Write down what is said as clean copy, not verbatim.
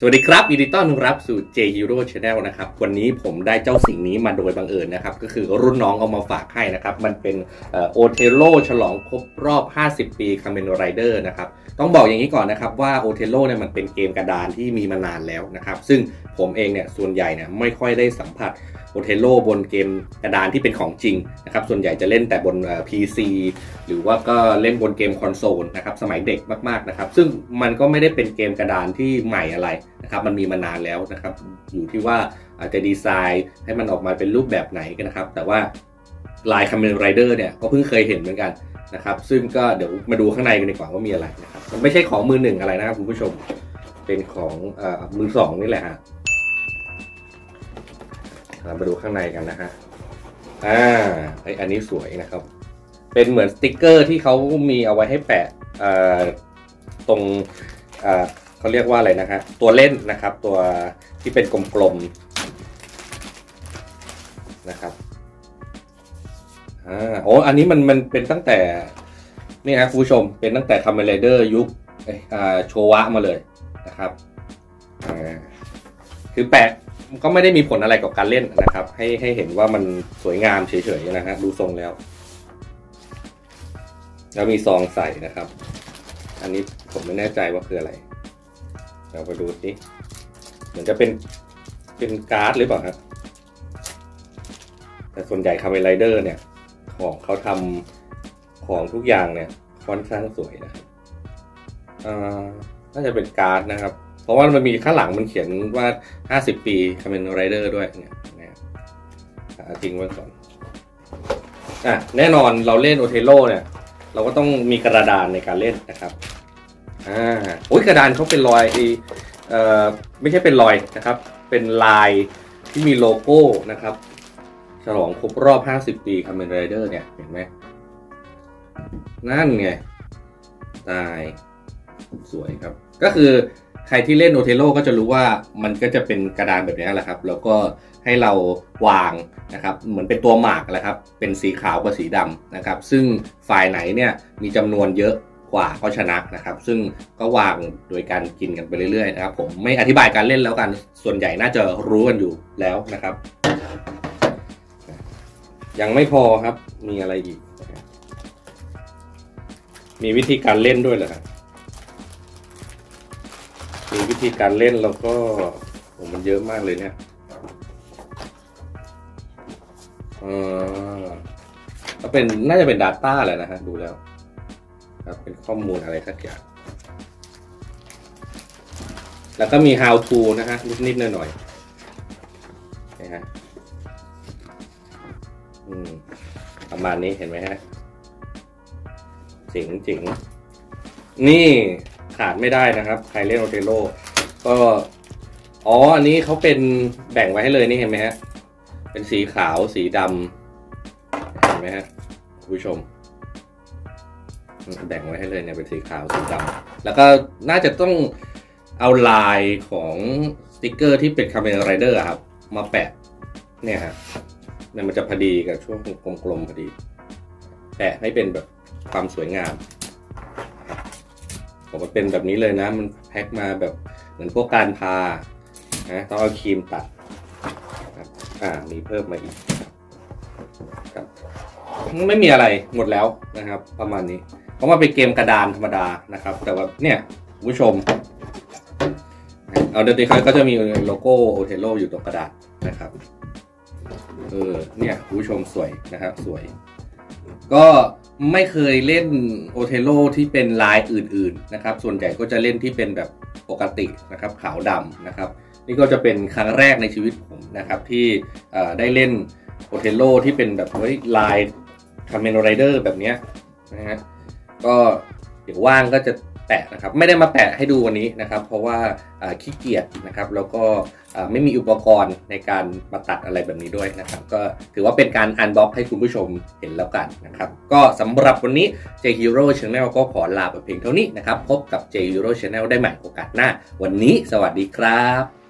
สวัสดีครับยินดีต้อนรับสู่ J Hero Channel นะครับวันนี้ผมได้เจ้าสิ่งนี้มาโดยบังเอิญนะครับก็คือรุ่นน้องเอามาฝากให้นะครับมันเป็นโอเทโร่ฉลองครบรอบ50ปี Kamen Rider นะครับต้องบอกอย่างนี้ก่อนนะครับว่าโอเทโร่เนี่ยมันเป็นเกมกระดานที่มีมานานแล้วนะครับซึ่งผมเองเนี่ยส่วนใหญ่เนี่ยไม่ค่อยได้สัมผัสโอเทโร่บนเกมกระดานที่เป็นของจริงนะครับส่วนใหญ่จะเล่นแต่บน PC หรือว่าก็เล่นบนเกมคอนโซลนะครับสมัยเด็กมากๆนะครับซึ่งมันก็ไม่ได้เป็นเกมกระดานที่ใหม่อะไรนะครับมันมีมานานแล้วนะครับอยู่ที่ว่าอาจจะดีไซน์ให้มันออกมาเป็นรูปแบบไหนกันนะครับแต่ว่าลาย Kamen Rider เนี่ยก็เพิ่งเคยเห็นเหมือนกันนะครับซึ่งก็เดี๋ยวมาดูข้างในกันดีกว่าว่ามีอะไรนะครับมันไม่ใช่ของมือหนึ่งอะไรนะครับคุณผู้ชมเป็นของมือสองนี่แหละฮะมาดูข้างในกันนะฮะอันนี้สวยนะครับเป็นเหมือนสติ๊กเกอร์ที่เขามีเอาไว้ให้แปะตรงเขาเรียกว่าอะไรนะฮะตัวเล่นนะครับตัวที่เป็นกลมๆนะครับอันนี้มันเป็นตั้งแต่นี่ฮะคุณผู้ชมเป็นตั้งแต่Kamen Riderยุคโชวะมาเลยนะครับคือแปะก็ไม่ได้มีผลอะไรกับการเล่นนะครับให้เห็นว่ามันสวยงามเฉยๆนะฮะดูทรงแล้วมีซองใส่นะครับอันนี้ผมไม่แน่ใจว่าคืออะไรเราไปดูสิเหมือนจะเป็นการ์ดหรือเปล่าครับแต่ส่วนใหญ่Kamen Riderเนี่ยของเขาทำของทุกอย่างเนี่ยค่อนข้างสวยนะครับน่าจะเป็นการ์ดนะครับเพราะว่ามันมีข้างหลังมันเขียนว่า50ปีKamen Riderด้วยเนี่ยทิ้งไว้ก่อนแน่นอนเราเล่นโอเทโร่เนี่ยเราก็ต้องมีกระดานในการเล่นนะครับกระดานเขาเป็นรอยไม่ใช่เป็นรอยนะครับเป็นลายที่มีโลโก้นะครับฉลองครบรอบ50ปีKamen Riderเนี่ยเห็นไหมนั่นไงตายสวยครับก็คือใครที่เล่นโอเทโร่ก็จะรู้ว่ามันก็จะเป็นกระดานแบบนี้แหละครับแล้วก็ให้เราวางนะครับเหมือนเป็นตัวหมากแหละครับเป็นสีขาวกับสีดำนะครับซึ่งฝ่ายไหนเนี่ยมีจำนวนเยอะกว่าก็ชนะนะครับซึ่งก็วางโดยการกินกันไปเรื่อยๆนะครับผมไม่อธิบายการเล่นแล้วกันส่วนใหญ่น่าจะรู้กันอยู่แล้วนะครับยังไม่พอครับมีอะไรอีกมีวิธีการเล่นด้วยเหรอครับมีวิธีการเล่นแล้วก็มันเยอะมากเลยเนี่ยก็เป็นน่าจะเป็น Data แหละนะฮะดูแล้วครับเป็นข้อมูลอะไรสักอย่างแล้วก็มี how to นะฮะนิดๆหน่อยๆนะฮะประมาณนี้เห็นไหมฮะจริงนี่ขาดไม่ได้นะครับใครเล่นโอเทโร่ก็อันนี้เขาเป็นแบ่งไว้ให้เลยนี่เห็นไหมฮะเป็นสีขาวสีดำเห็นไหมฮะคุณผู้ชมแบ่งไว้ให้เลยเนี่ยเป็นสีขาวสีดำแล้วก็น่าจะต้องเอาลายของสติ๊กเกอร์ที่เป็นKamen Riderครับมาแปะเนี่ยฮะมันจะพอดีกับช่วงกลมๆพอดีแปะให้เป็นแบบความสวยงามมันเป็นแบบนี้เลยนะมันแพ็คมาแบบเหมือนพวกการพาต้องเอาครีมตัดมีเพิ่มมาอีกครับไม่มีอะไรหมดแล้วนะครับประมาณนี้เพราะว่าเป็นเกมกระดานธรรมดานะครับแต่ว่าเนี่ยผู้ชมเอาเดี๋ยวเขาก็จะมีโลโก้โอเทโร่อยู่ตรงกระดาษนะครับเนี่ยผู้ชมสวยนะครับสวยก็ไม่เคยเล่นโอเทโร่ที่เป็นลายอื่นๆนะครับส่วนใหญ่ก็จะเล่นที่เป็นแบบปกตินะครับขาวดำนะครับนี่ก็จะเป็นครั้งแรกในชีวิตผมนะครับที่ได้เล่นโอเทโร่ที่เป็นแบบลายKamen Riderแบบนี้นะฮะก็เดี๋ยวว่างก็จะแปะนะครับไม่ได้มาแปะให้ดูวันนี้นะครับเพราะว่าขี้เกียจนะครับแล้วก็ไม่มีอุปกรณ์ในการมาตัดอะไรแบบนี้ด้วยนะครับก็ถือว่าเป็นการอันบ็อกให้คุณผู้ชมเห็นแล้วกันนะครับก็สำหรับวันนี้ J Hero Channel ก็ขอลาไปเพียงเท่านี้นะครับพบกับ J Hero Channel ได้ใหม่โอกาสหน้าวันนี้สวัสดีครับ